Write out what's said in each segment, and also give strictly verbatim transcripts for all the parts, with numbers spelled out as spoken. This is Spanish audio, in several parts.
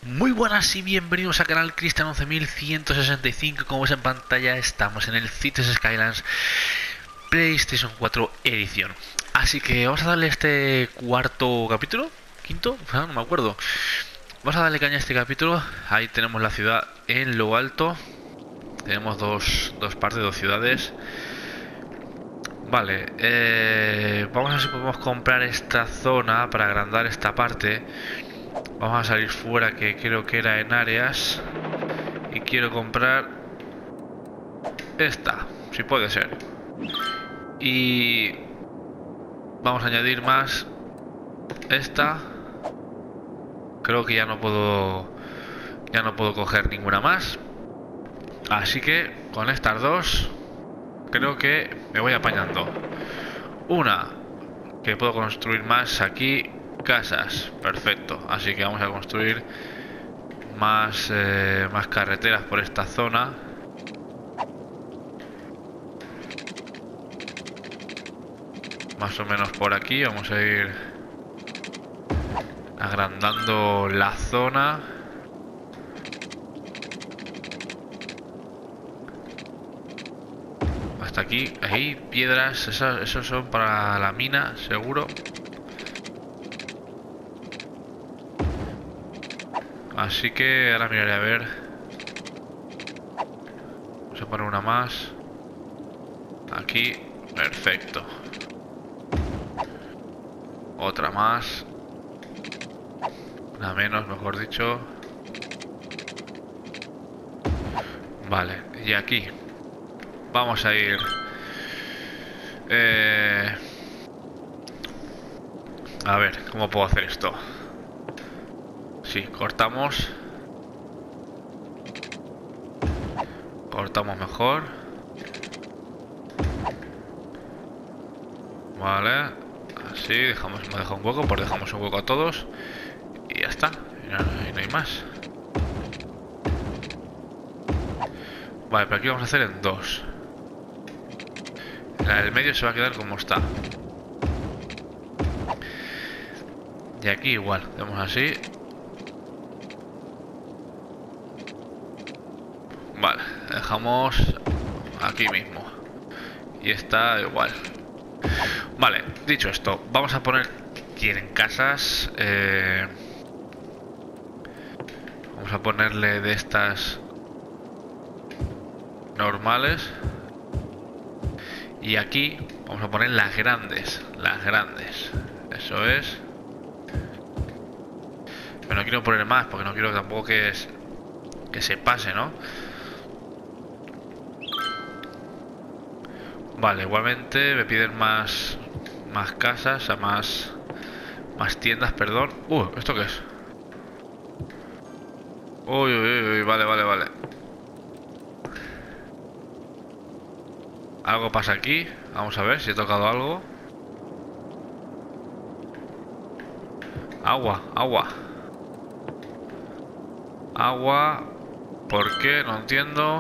Muy buenas y bienvenidos al canal Cristian once mil ciento sesenta y cinco. Como ves en pantalla, estamos en el Cities Skylines PlayStation cuatro edición. Así que vamos a darle este cuarto capítulo, quinto, ah, no me acuerdo. Vamos a darle caña a este capítulo. Ahí tenemos la ciudad en lo alto. Tenemos dos, dos partes, dos ciudades. Vale, eh, vamos a ver si podemos comprar esta zona para agrandar esta parte. Vamos a salir fuera, que creo que era en áreas. Y quiero comprar esta, si puede ser. Y vamos a añadir más esta. Creo que ya no puedo ya no puedo coger ninguna más. Así que con estas dos creo que me voy apañando. Una, que puedo construir más aquí casas. Perfecto. Así que vamos a construir más, eh, más carreteras por esta zona. Más o menos por aquí. Vamos a ir agrandando la zona. Hasta aquí. Ahí, piedras. Esas, esos son para la mina, seguro. Así que ahora miraré a ver. Vamos a poner una más. Aquí. Perfecto. Otra más. Una menos, mejor dicho. Vale. Y aquí. Vamos a ir. Eh... A ver, ¿cómo puedo hacer esto? Sí, cortamos. Cortamos mejor. Vale. Así, dejamos, hemos dejado un hueco, pues dejamos un hueco a todos. Y ya está. Y no, y no hay más. Vale, pero aquí vamos a hacer en dos. La del medio se va a quedar como está. Y aquí igual, hacemos así. Vale, dejamos aquí mismo. Y está igual. Vale, dicho esto, vamos a poner, quieren casas. Eh, vamos a ponerle de estas normales. Y aquí vamos a poner las grandes. Las grandes. Eso es. Pero no quiero poner más, porque no quiero tampoco que, es, que se pase, ¿no? Vale, igualmente me piden más más casas, o sea, más más tiendas, perdón. Uh, ¿esto qué es? Uy, uy, uy, vale, vale, vale. Algo pasa aquí. Vamos a ver si he tocado algo. Agua, agua. Agua. ¿Por qué? No entiendo.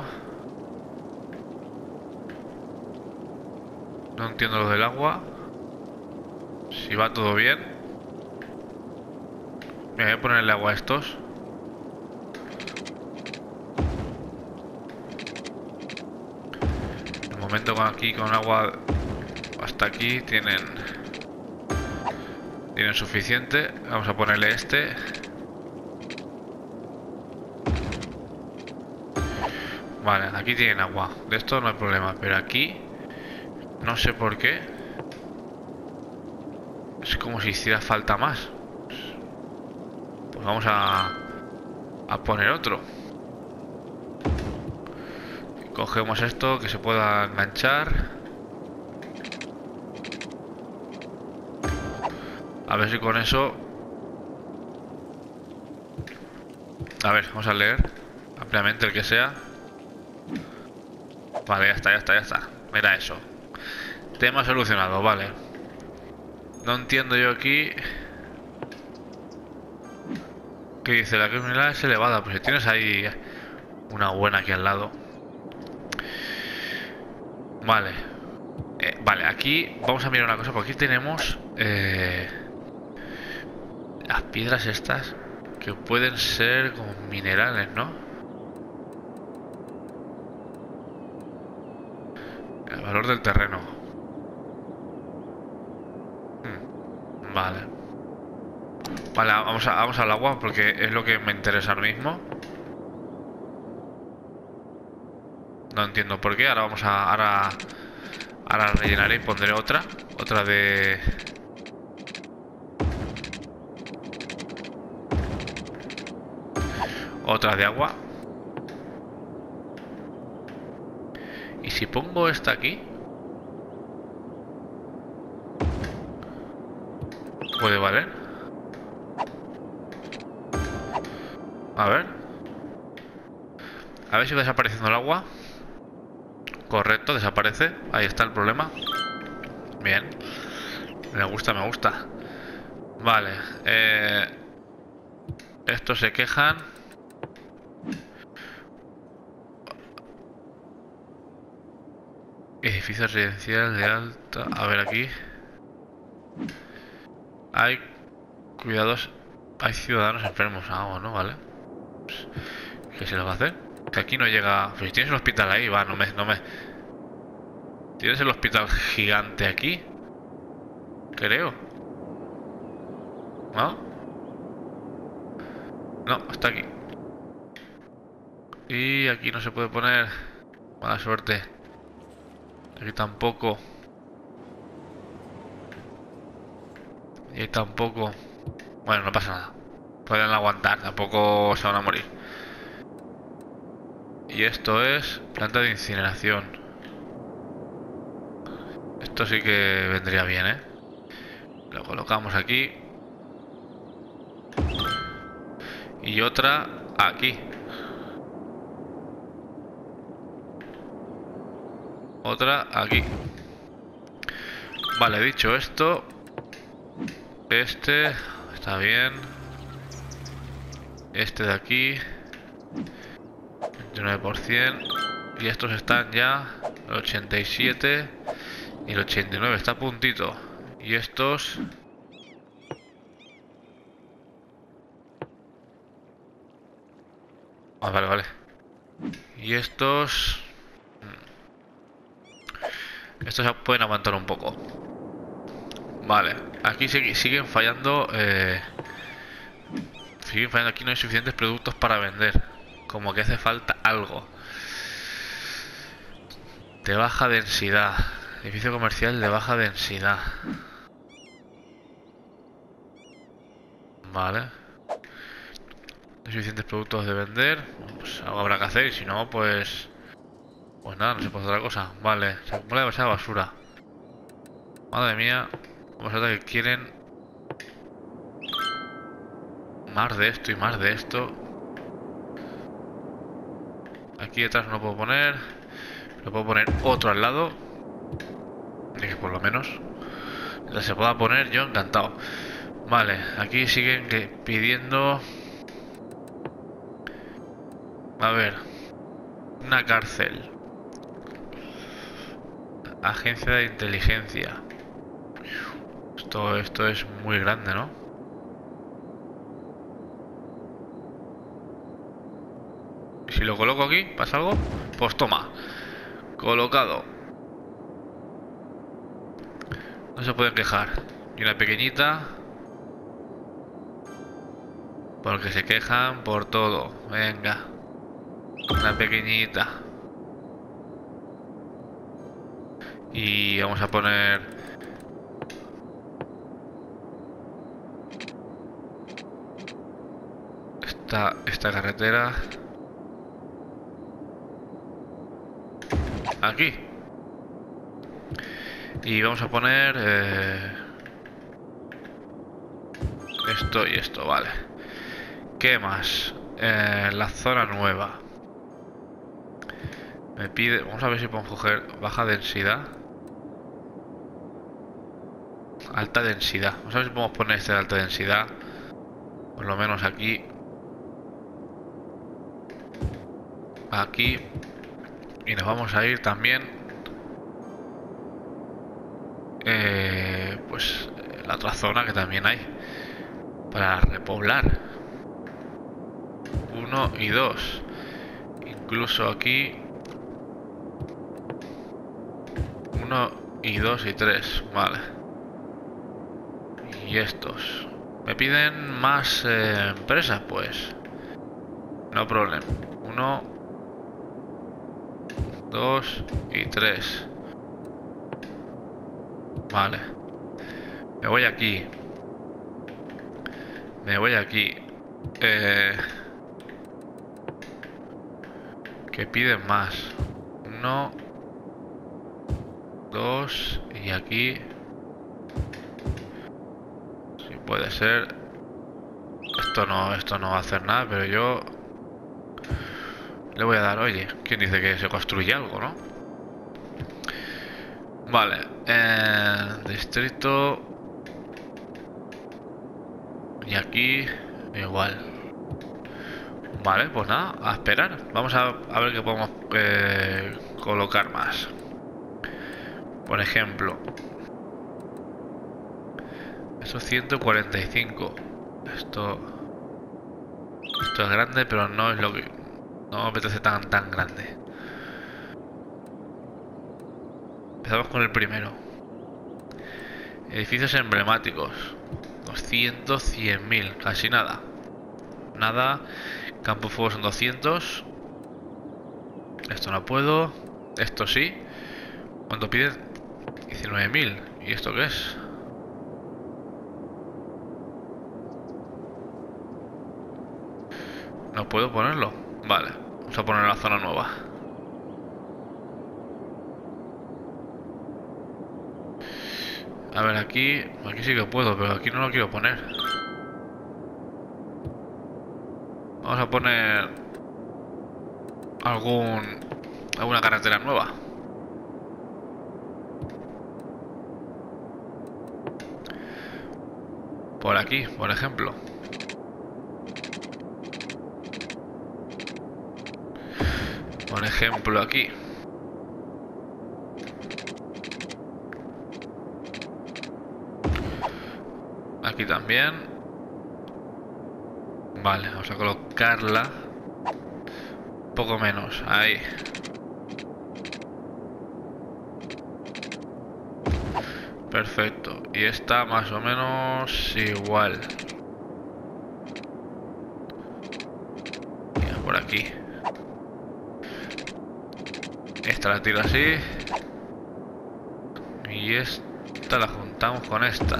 No entiendo lo del agua. Si va todo bien. Me voy a ponerle agua a estos. De momento con aquí con agua hasta aquí tienen Tienen suficiente. Vamos a ponerle este. Vale, aquí tienen agua. De esto no hay problema. Pero aquí no sé por qué. Es como si hiciera falta más. Pues vamos a, a poner otro. Cogemos esto que se pueda enganchar. A ver si con eso... A ver, vamos a leer ampliamente el que sea. Vale, ya está, ya está, ya está. Mira eso. Tema solucionado, vale. No entiendo yo aquí... ¿Qué dice? La criminalidad es elevada. Pues si tienes ahí una buena aquí al lado. Vale. Eh, vale, aquí vamos a mirar una cosa. Porque aquí tenemos... Eh, las piedras estas. que pueden ser como minerales, ¿no? El valor del terreno. Hmm, Vale. Vale, vamos, a, vamos al agua porque es lo que me interesa ahora mismo. No entiendo por qué. Ahora vamos a... Ahora, ahora rellenaré y pondré otra. Otra de... Otra de agua. Y si pongo esta aquí, puede valer. A ver. A ver si va desapareciendo el agua. Correcto, desaparece. Ahí está el problema. Bien. Me gusta, me gusta. Vale. Eh, estos se quejan. Edificio residencial de alta. A ver aquí. Hay cuidados. Hay ciudadanos enfermos. Ah, bueno, vale. Pues, ¿qué se les va a hacer? Que aquí no llega. Pues si tienes el hospital ahí, va, no me, no me. Tienes el hospital gigante aquí. Creo. ¿No? No, está aquí. Y aquí no se puede poner. Mala suerte. Aquí tampoco. Y ahí tampoco. Bueno, no pasa nada. Pueden aguantar, tampoco se van a morir. Y esto es planta de incineración. Esto sí que vendría bien, ¿eh? Lo colocamos aquí. Y otra aquí. Otra aquí. Vale, dicho esto, este está bien. Este de aquí veintinueve por ciento. Y estos están ya el ochenta y siete y el ochenta y nueve, está a puntito. Y estos ah, vale, vale. Y estos estos ya pueden aguantar un poco. Vale, aquí sig- siguen fallando eh, siguen fallando. Aquí no hay suficientes productos para vender. Como que hace falta algo. De baja densidad. Edificio comercial de baja densidad. Vale. No hay suficientes productos de vender. Pues algo habrá que hacer. Y si no, pues... Pues nada, no se puede hacer otra cosa. Vale, se acumula demasiada basura. Madre mía. Vamos a ver que quieren... Más de esto y más de esto. Aquí detrás no puedo poner. Le puedo poner otro al lado. Y que por lo menos se pueda poner, yo encantado. Vale, aquí siguen que pidiendo. A ver. Una cárcel. Agencia de inteligencia. Esto, esto es muy grande, ¿no? Si lo coloco aquí, ¿pasa algo? Pues toma. Colocado. No se pueden quejar. Y una pequeñita. Porque se quejan por todo. Venga. Una pequeñita. Y vamos a poner... Esta, esta carretera. Aquí. Y vamos a poner... Eh, esto y esto, vale. ¿Qué más? Eh, la zona nueva. Me pide... Vamos a ver si podemos coger baja densidad. Alta densidad. Vamos a ver si podemos poner este de alta densidad. Por lo menos aquí. Aquí. Y nos vamos a ir también. Eh, pues la otra zona que también hay. Para repoblar. uno y dos. Incluso aquí uno y dos y tres. Vale. Y estos. ¿Me piden más eh, empresas? Pues no problema. Uno, dos y tres. Vale. Me voy aquí. Me voy aquí. Eh, ¿Qué piden más? Uno, dos y aquí. Sí, puede ser. Esto no, esto no va a hacer nada, pero yo le voy a dar. Oye, ¿quién dice que se construye algo, no? Vale. Eh, distrito. Y aquí igual. Vale, pues nada, a esperar. Vamos a, a ver qué podemos eh, colocar más. Por ejemplo, eso ciento cuarenta y cinco. Esto Esto es grande, pero no es lo que... No me apetece tan, tan grande. Empezamos con el primero. Edificios emblemáticos. doscientos, cien mil. Casi nada. Nada. Campo de fuego son doscientos. Esto no puedo. Esto sí. ¿Cuánto piden? diecinueve mil. ¿Y esto qué es? No puedo ponerlo. Vale. Vamos a poner la zona nueva. A ver, aquí... Aquí sí que puedo, pero aquí no lo quiero poner. Vamos a poner... Algún... Alguna carretera nueva. Por aquí, por ejemplo. Por ejemplo, aquí. Aquí también. Vale, vamos a colocarla. Un poco menos, ahí. Perfecto. Y esta más o menos igual. Mira, por aquí. Esta la tiro así. Y esta la juntamos con esta.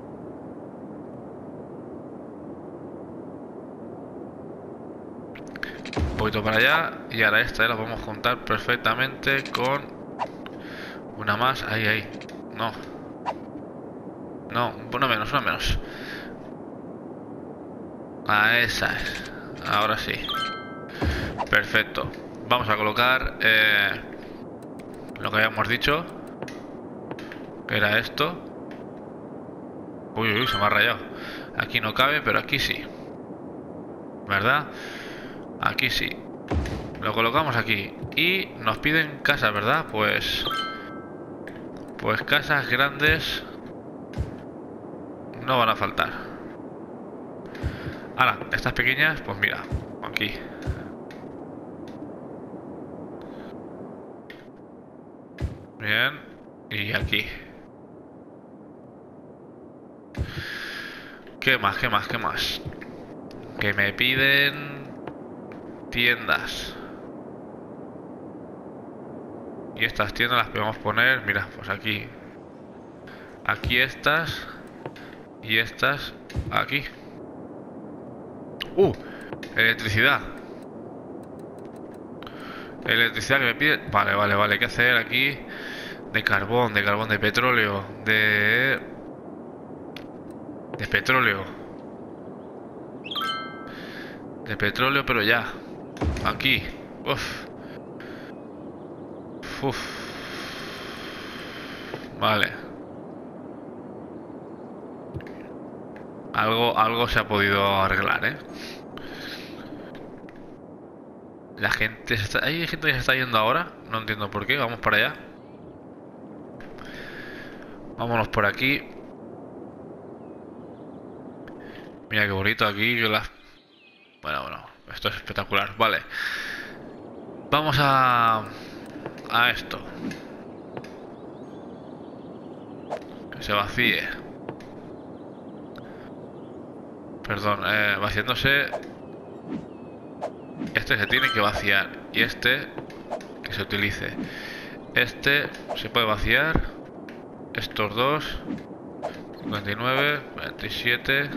Un poquito para allá. Y ahora esta la podemos juntar perfectamente con una más. Ahí, ahí. No. No, una menos, una menos. A esa es. Ahora sí. Perfecto. Vamos a colocar eh, lo que habíamos dicho. Que era esto. Uy, uy, se me ha rayado. Aquí no cabe, pero aquí sí. ¿Verdad? Aquí sí. Lo colocamos aquí. Y nos piden casas, ¿verdad? Pues... Pues casas grandes no van a faltar. Ahora, estas pequeñas, pues mira, aquí. Bien. Y aquí. ¿Qué más? ¿Qué más? ¿Qué más? Que me piden tiendas. Y estas tiendas las podemos poner, mira, pues aquí. Aquí estas. Y estas aquí. ¡Uh! Electricidad. Electricidad que me pide. Vale, vale, vale. Hay que hacer aquí de carbón, de carbón, de petróleo. De... De petróleo. De petróleo, pero ya. Aquí. Uf. Uf. Vale. Algo, algo se ha podido arreglar, ¿eh? La gente se está... Hay gente que se está yendo ahora. No entiendo por qué. Vamos para allá. Vámonos por aquí. Mira qué bonito aquí. Que las... Bueno, bueno. Esto es espectacular. Vale. Vamos a... A esto. Que se vacíe. Perdón, eh, vaciándose. Este se tiene que vaciar. Y este que se utilice. Este se puede vaciar. Estos dos. cincuenta y nueve, veintisiete.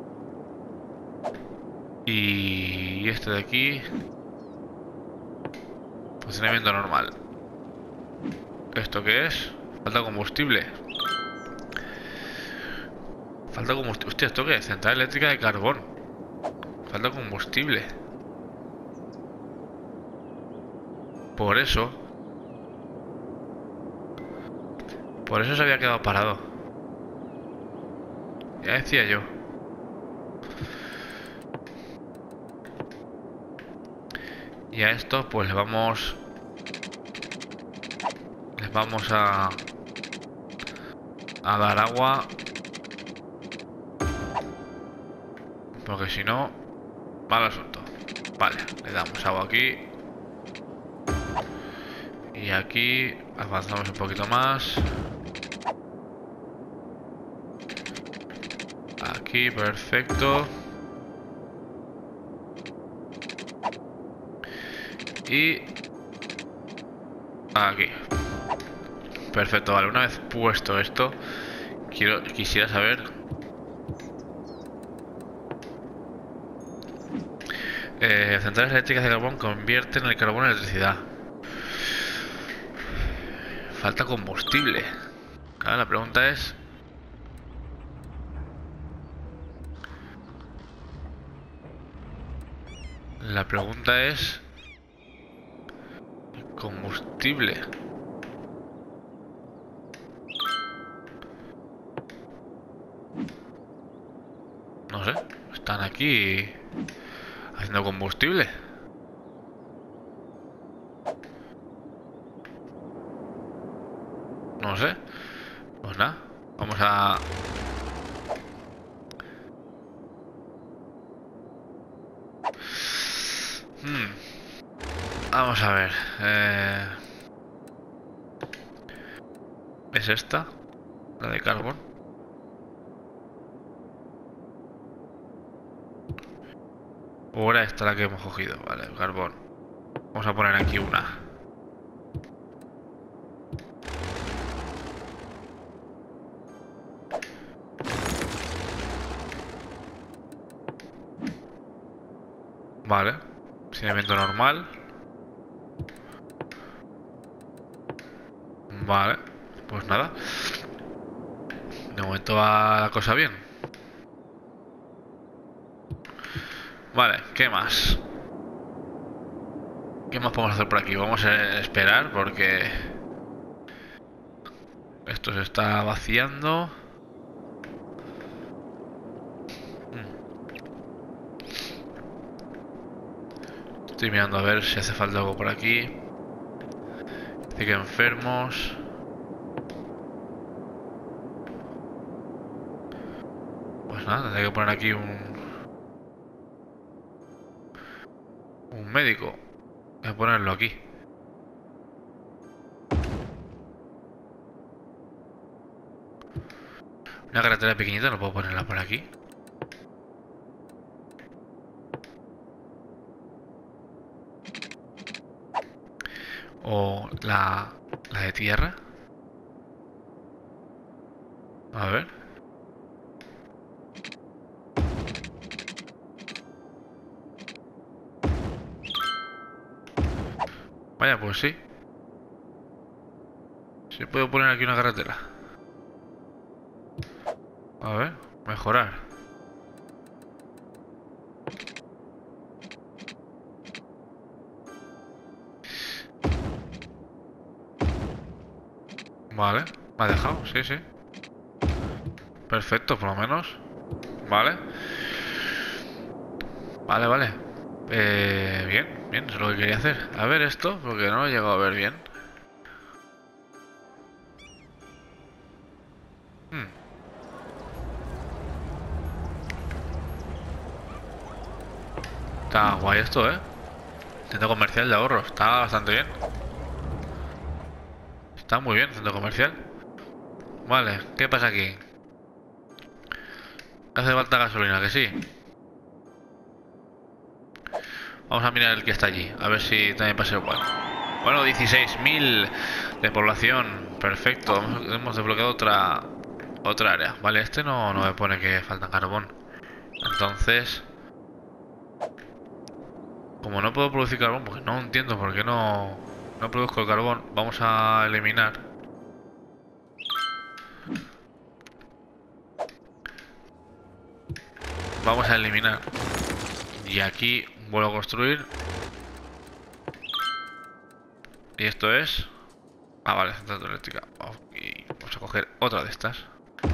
Y este de aquí. Funcionamiento normal. ¿Esto qué es? Falta combustible. Falta combustible. Hostia, ¿esto qué es? Central eléctrica de carbón. Falta combustible. Por eso. Por eso se había quedado parado. Ya decía yo. Y a esto pues le vamos... Les vamos a... A dar agua. Porque si no... Mal asunto. Vale, le damos agua aquí. Y aquí avanzamos un poquito más. Aquí, perfecto. Y... Aquí. Perfecto, vale. Una vez puesto esto, quiero, quisiera saber... Eh, centrales eléctricas de carbón convierten el carbón en electricidad. Falta combustible. Claro, la pregunta es... La pregunta es... Combustible. No sé. Están aquí haciendo combustible. No sé. Pues nada. Vamos a... Hmm. Vamos a ver. Eh... ¿Es esta? La de carbón. O era esta la que hemos cogido. Vale, carbón. Vamos a poner aquí una. Vale. Funcionamiento normal. Vale. Pues nada. De momento va la cosa bien. Vale, ¿qué más? ¿Qué más podemos hacer por aquí? Vamos a esperar porque... Esto se está vaciando. Estoy mirando a ver si hace falta algo por aquí. Dice que enfermos. Pues nada, tendré que poner aquí un... Un médico. Voy a ponerlo aquí. Una carretera pequeñita, no puedo ponerla por aquí. O la, la de tierra. A ver. Vaya, pues sí. Sí puedo poner aquí una carretera. A ver, mejorar. Vale, me ha dejado, sí, sí. Perfecto, por lo menos. Vale. Vale, vale. Eh, bien, bien, eso es lo que quería hacer. A ver esto, porque no lo he llegado a ver bien. Hmm. Está guay esto, ¿eh? Centro comercial de ahorros. Está bastante bien. Está muy bien, centro comercial. Vale, ¿qué pasa aquí? Hace falta gasolina, que sí. Vamos a mirar el que está allí. A ver si también pasa igual. Bueno, dieciséis mil de población. Perfecto. Hemos, hemos desbloqueado otra otra área. Vale, este no, no me pone que falta carbón. Entonces... Como no puedo producir carbón, porque no entiendo por qué no, no produzco el carbón, vamos a eliminar. Vamos a eliminar. Y aquí vuelvo a construir. Y esto es... Ah, vale, central eléctrica. Y vamos a coger otra de estas.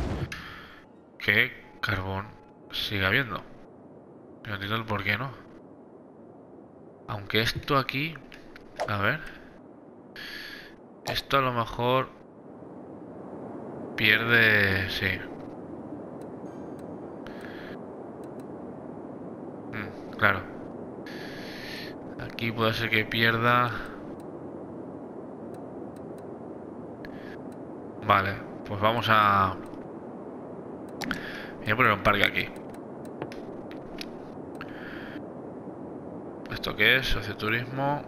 ¿Qué carbón sigue habiendo? No entiendo el por qué no. Aunque esto aquí... A ver... Esto a lo mejor... Pierde... Sí. Mm, claro. Aquí puede ser que pierda... Vale, pues vamos a... Voy a poner un parque aquí. ¿Esto qué es? Socioturismo.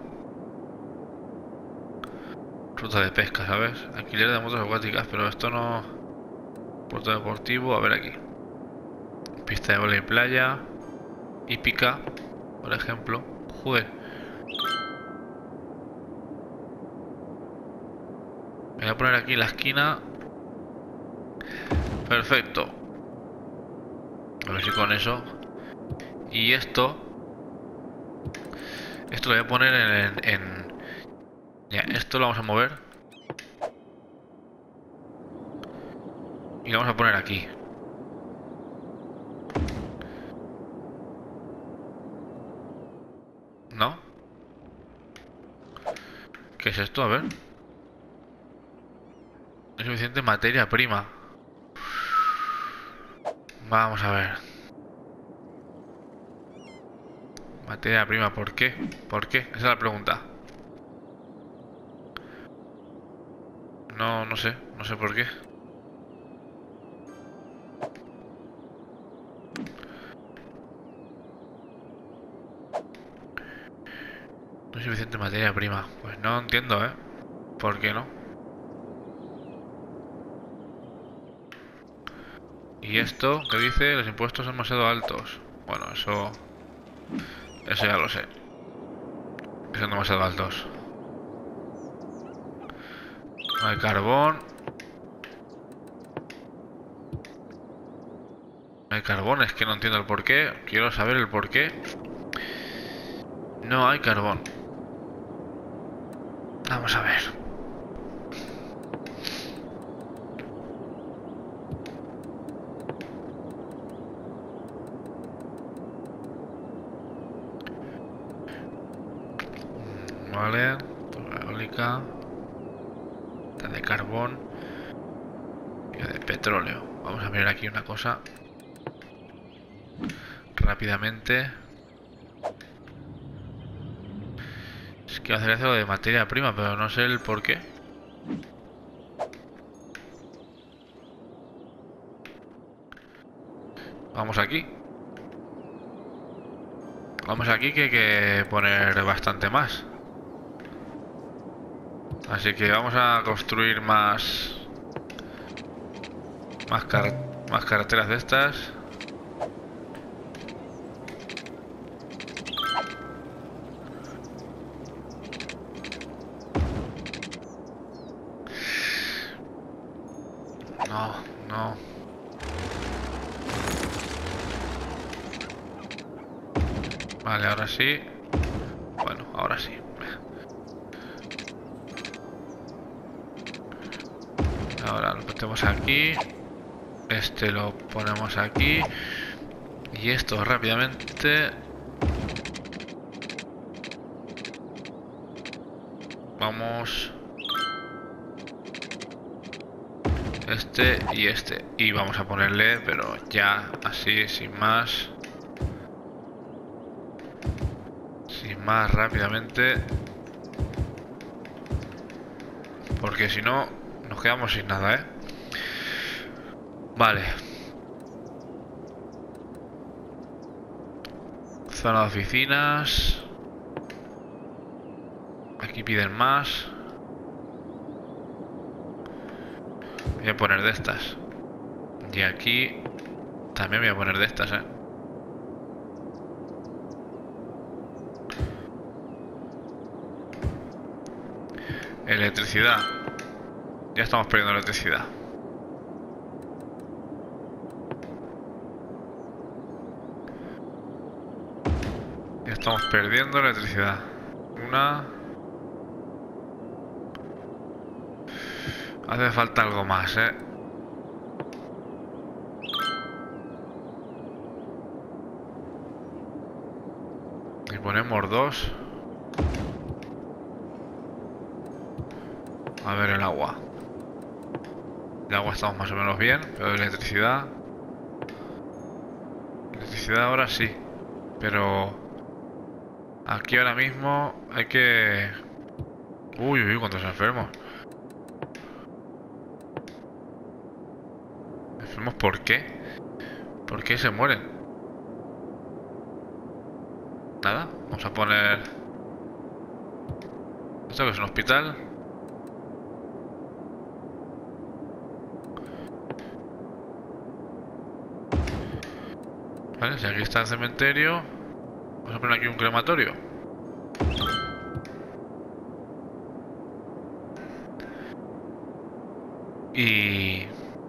Ruta de pesca, ¿sabes? Alquiler de motos acuáticas, pero esto no... Puerto deportivo, a ver aquí. Pista de vóley y playa. Hípica, por ejemplo. Joder. Voy a poner aquí la esquina. Perfecto. A ver si con eso. Y esto... Esto lo voy a poner en, en... Ya, esto lo vamos a mover. Y lo vamos a poner aquí. ¿No? ¿Qué es esto? A ver. Es suficiente materia prima. Vamos a ver. Materia prima, ¿por qué? ¿Por qué? Esa es la pregunta. No, no sé, no sé por qué. No hay suficiente materia prima. Pues no entiendo, ¿eh? ¿Por qué no? ¿Y esto qué dice? Los impuestos son demasiado altos. Bueno, eso... Eso ya lo sé. Que son demasiado altos. No hay carbón. No hay carbón, es que no entiendo el porqué. Quiero saber el porqué. No hay carbón. Vamos a ver. Vale. Torre eólica. De carbón. Y de petróleo. Vamos a mirar aquí una cosa. Rápidamente. Es que hacer eso de materia prima, pero no sé el por qué. Vamos aquí. Vamos aquí que hay que poner bastante más. Así que vamos a construir más... Más, car más carreteras de estas. No, no. Vale, ahora sí. Bueno, ahora sí. Ahora lo metemos aquí. Este lo ponemos aquí. Y esto rápidamente. Vamos. Este y este. Y vamos a ponerle, pero ya así, sin más. sin más, rápidamente. Porque si no, nos quedamos sin nada, ¿eh? Vale. Zona de oficinas. Aquí piden más. Voy a poner de estas. Y aquí también voy a poner de estas, ¿eh? Electricidad. Ya estamos perdiendo electricidad. Ya estamos perdiendo electricidad. Una... Hace falta algo más, ¿eh? Y ponemos dos. A ver el agua. El agua estamos más o menos bien, pero electricidad... Electricidad ahora sí. Pero... Aquí ahora mismo hay que... Uy, uy, cuántos enfermos. ¿Enfermos por qué? ¿Por qué se mueren? Nada, vamos a poner... ¿Esto que es un hospital? Vale, si aquí está el cementerio, vamos a poner aquí un crematorio. Y...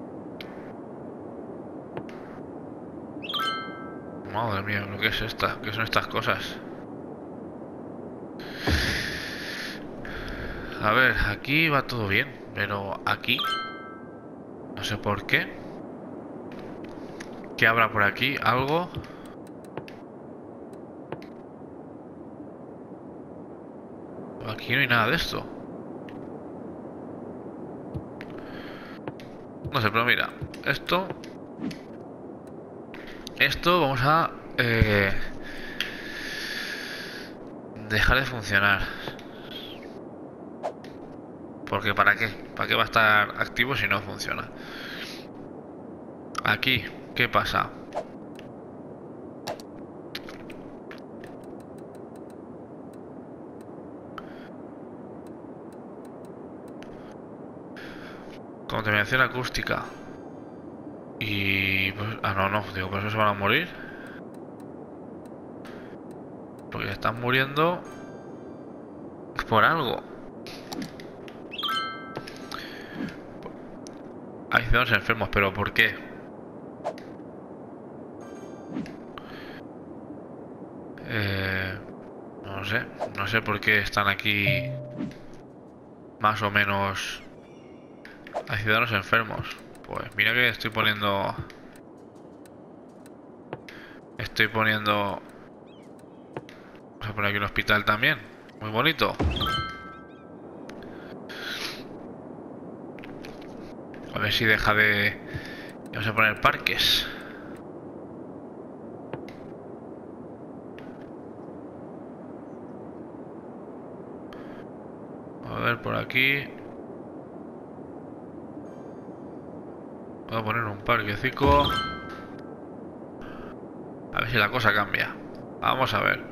Madre mía, ¿lo que es esta? ¿Qué son estas cosas? A ver, aquí va todo bien, pero aquí... No sé por qué. ¿Qué habrá por aquí? ¿Algo? Aquí no hay nada de esto. No sé, pero mira, esto... Esto vamos a... Eh, dejar de funcionar. Porque ¿para qué? ¿Para qué va a estar activo si no funciona? Aquí, ¿qué pasa? Contaminación acústica. Y... Pues, ah, no, no, digo, por eso se van a morir. Porque están muriendo por algo. Hay ciudadanos enfermos, pero ¿por qué? Eh, no lo sé. No sé por qué están aquí más o menos... Hay ciudadanos enfermos. Pues mira que estoy poniendo... Estoy poniendo... Vamos a poner aquí un hospital también. Muy bonito. A ver si deja de... Vamos a poner parques. A ver por aquí. Voy a poner un parquecico. A ver si la cosa cambia. Vamos a ver.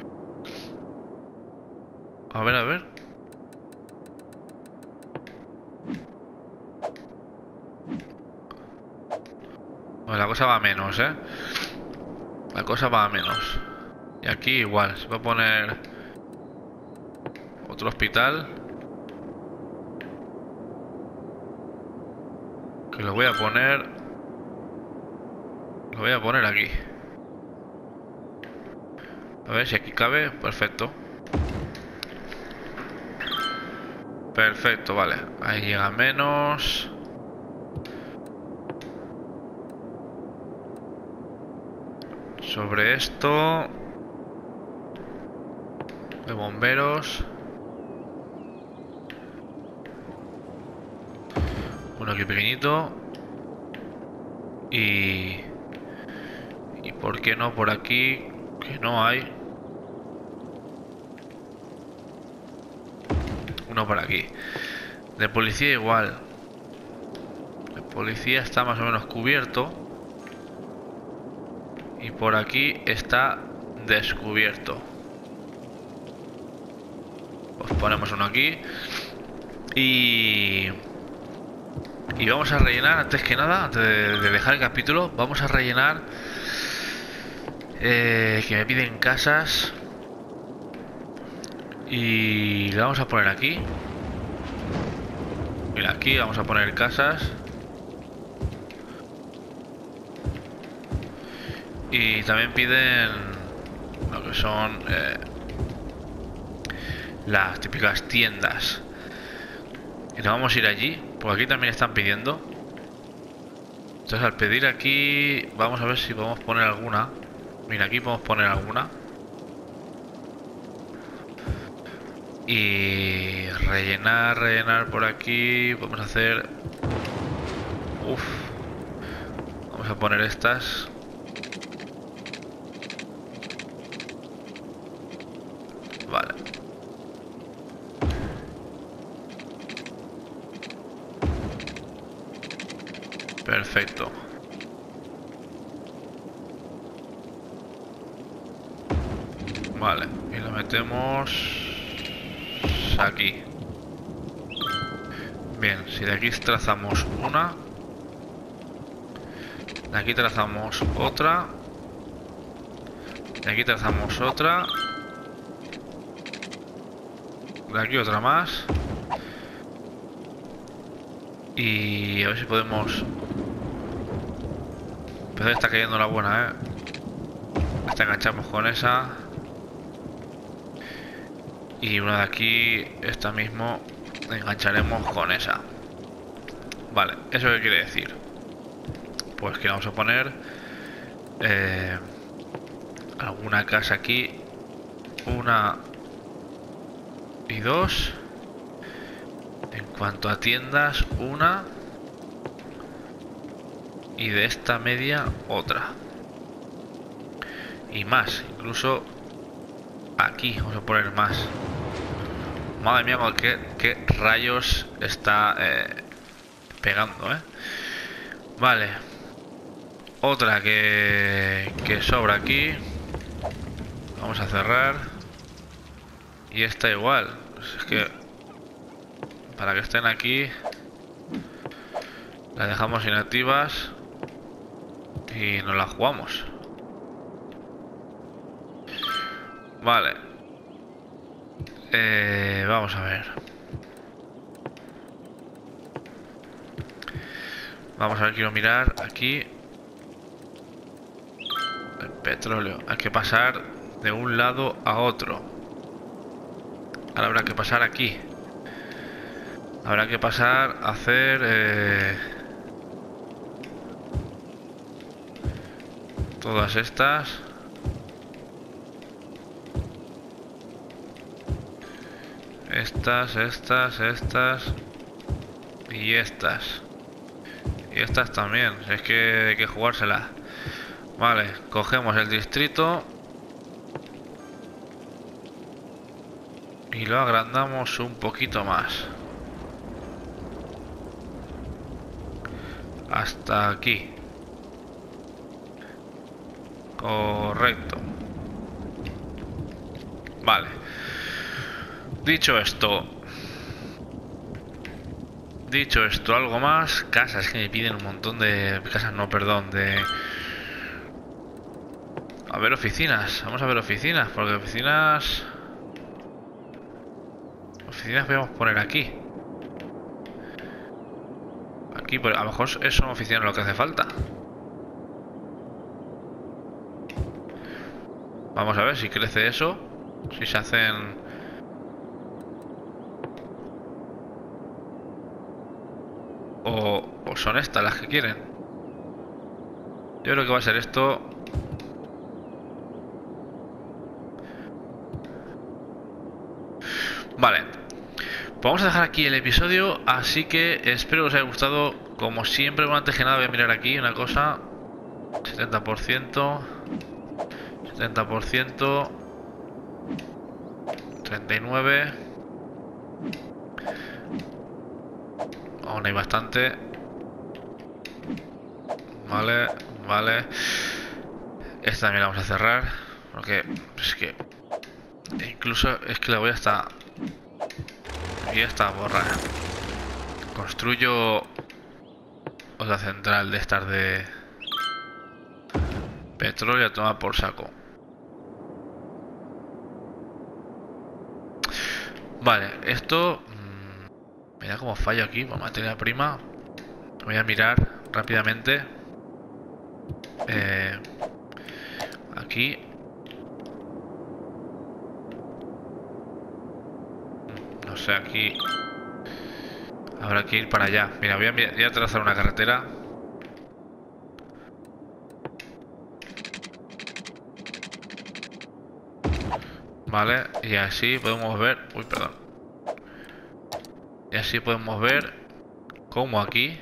A ver, a ver. Pues la cosa va a menos, ¿eh? La cosa va a menos. Y aquí igual. Se va a poner otro hospital. Que lo voy a poner... Lo voy a poner aquí. A ver si aquí cabe. Perfecto. Perfecto, vale. Ahí llega menos. Sobre esto... De bomberos. Uno aquí pequeñito. Y... ¿Y por qué no por aquí? Que no hay. uno por aquí. De policía igual. De policía está más o menos cubierto. Y por aquí está descubierto. Pues ponemos uno aquí. Y... Y vamos a rellenar, antes que nada, antes de, de dejar el capítulo, vamos a rellenar... Eh, que me piden casas. Y le vamos a poner aquí. Mira, aquí vamos a poner casas. Y también piden lo que son eh, las típicas tiendas. Y nos vamos a ir allí, porque aquí también están pidiendo. Entonces al pedir aquí, vamos a ver si podemos poner alguna. Mira, aquí podemos poner alguna. Y rellenar, rellenar por aquí. Vamos a hacer... Uf. Vamos a poner estas. Vale. Perfecto. Vale, y lo metemos aquí. Bien, si de aquí trazamos una, de aquí trazamos otra, de aquí trazamos otra, de aquí otra más. Y a ver si podemos... Pero está cayendo la buena, eh. Esta enganchamos con esa. Y una de aquí, esta mismo, engancharemos con esa. Vale, ¿eso qué quiere decir? Pues que vamos a poner eh, alguna casa aquí. Una y dos. En cuanto a tiendas, una. Y de esta media, otra. Y más, incluso aquí vamos a poner más. Madre mía, qué, qué rayos está eh, pegando, ¿eh? Vale. Otra que, que sobra aquí. Vamos a cerrar. Y esta igual. Pues es que para que estén aquí, las dejamos inactivas y nos las jugamos. Vale. Eh, vamos a ver. Vamos a ver, quiero mirar aquí. El petróleo. Hay que pasar de un lado a otro. Ahora habrá que pasar aquí. Habrá que pasar a hacer... Eh, todas estas. Estas, estas, estas. Y estas. Y estas también. Es que hay que jugárselas. Vale, cogemos el distrito. Y lo agrandamos un poquito más. Hasta aquí. Correcto. Vale. Dicho esto. Dicho esto, algo más. Casas, que me piden un montón de... Casas, no, perdón, de... A ver, oficinas. Vamos a ver oficinas, porque oficinas... Oficinas podemos poner aquí. Aquí, pero a lo mejor es una oficina lo que hace falta. Vamos a ver si crece eso. Si se hacen... O, o son estas las que quieren. Yo creo que va a ser esto. Vale. Pues vamos a dejar aquí el episodio. Así que espero que os haya gustado. Como siempre, bueno, antes que nada voy a mirar aquí una cosa. setenta por ciento. setenta por ciento. treinta y nueve. Aún hay bastante. Vale, vale. Esta también la vamos a cerrar. Porque es que... Incluso es que la voy hasta... Y esta borrar. Construyo otra central de estas de petróleo a tomar por saco. Vale, esto... Mmm, mira cómo fallo aquí por materia prima. Voy a mirar rápidamente. Eh, aquí. No sé, aquí... Habrá que ir para allá. Mira, voy a, voy a trazar una carretera. Vale, y así podemos ver... Uy, perdón. Y así podemos ver cómo aquí...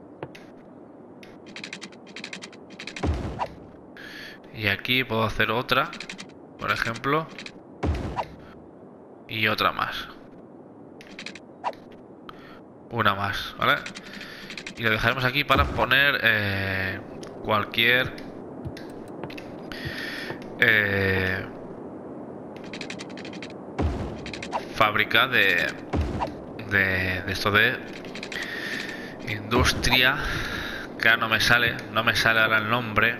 Y aquí puedo hacer otra, por ejemplo. Y otra más. Una más, ¿vale? Y lo dejaremos aquí para poner eh, cualquier eh, fábrica de, de, de esto de industria, que ahora no me sale, no me sale ahora el nombre.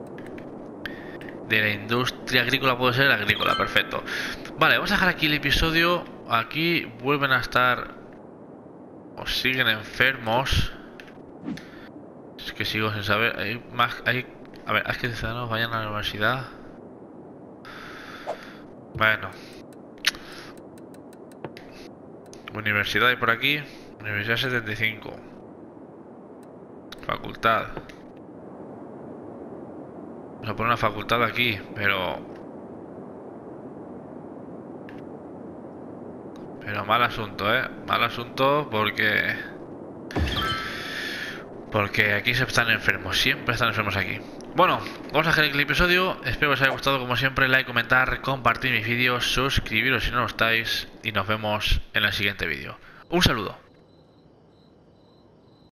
De la industria agrícola, puede ser agrícola, perfecto. Vale, vamos a dejar aquí el episodio. Aquí vuelven a estar... O siguen enfermos. Es que sigo sin saber. Hay más. Hay. A ver, es que ciudadanos vayan a la universidad. Bueno. Universidad hay por aquí. Universidad setenta y cinco. Facultad. Vamos a poner una facultad aquí, pero. Pero mal asunto, ¿eh? Mal asunto porque... Porque aquí se están enfermos. Siempre están enfermos aquí. Bueno, vamos a dejar el episodio. Espero que os haya gustado como siempre. Like, comentar, compartir mis vídeos, suscribiros si no lo estáis. Y nos vemos en el siguiente vídeo. Un saludo.